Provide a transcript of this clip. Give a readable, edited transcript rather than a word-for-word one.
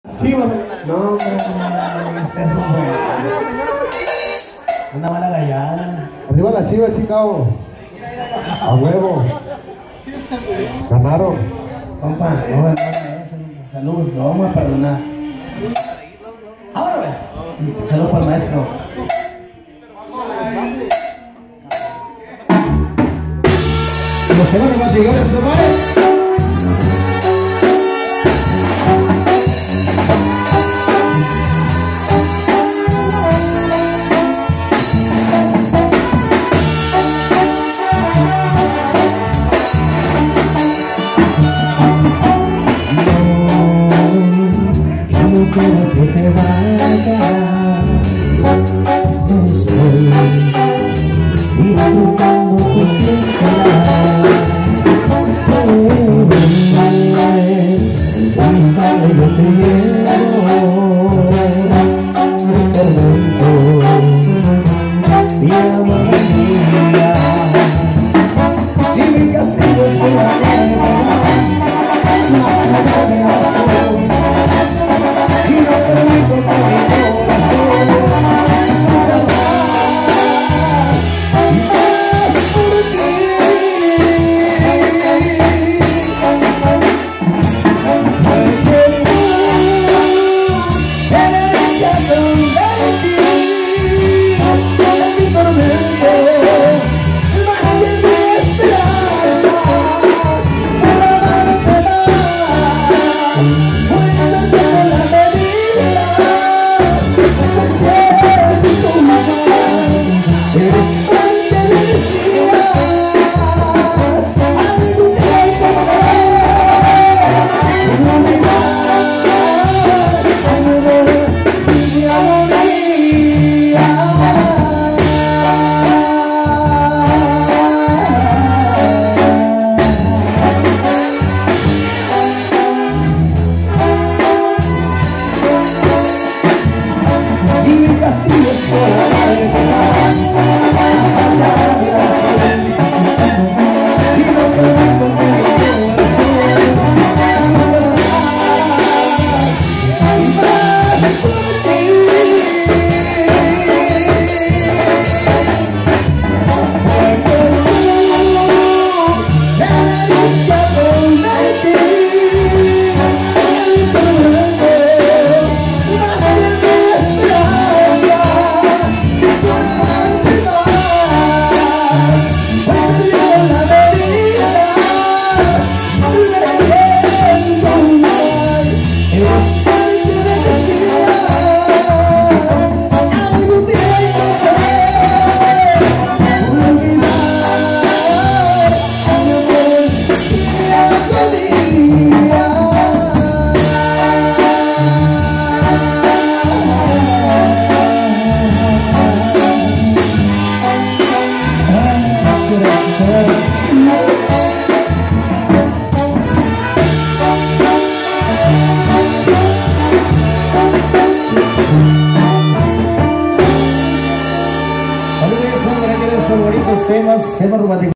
Chivas. No, hombre, ¿qué es eso, güey? Una mala gallada. Arriba la Chiva, Chicago. A huevo. Ganaron. Compa, no, eso. Salud, lo vamos a perdonar. Ahora ves. Salud para el maestro. Los que van a llegar a ese baile. Quiero que te vayas, estoy disfrutando tu soledad. En mi sangre yo te llevo, mi tormento, mi amargura. Si mi castigo es que la más allá de la razón. Y no permito que mi corazón sufra más y más por ti. Porque tú eres ya donde ti, en mi tormento, más que mi esperanza, por amarte más. Cuéntate con la medida, me siento mal. Eres parte de mis días, algo que hay que ver, no olvidar, mi agonía. Si mi castigo es por amarte más allá de la razón, y no permito que mi corazón sufra más y más por ti. Porque tú eres ya donde ti, en tu mente, más que mi esperanza, por amarte más. Perdió la medida, me siento mal. Eres parte de mis días, algo que hay que ver, olvidar, mi agonía. Saludos, hombre, que eres favoritos temas románticos.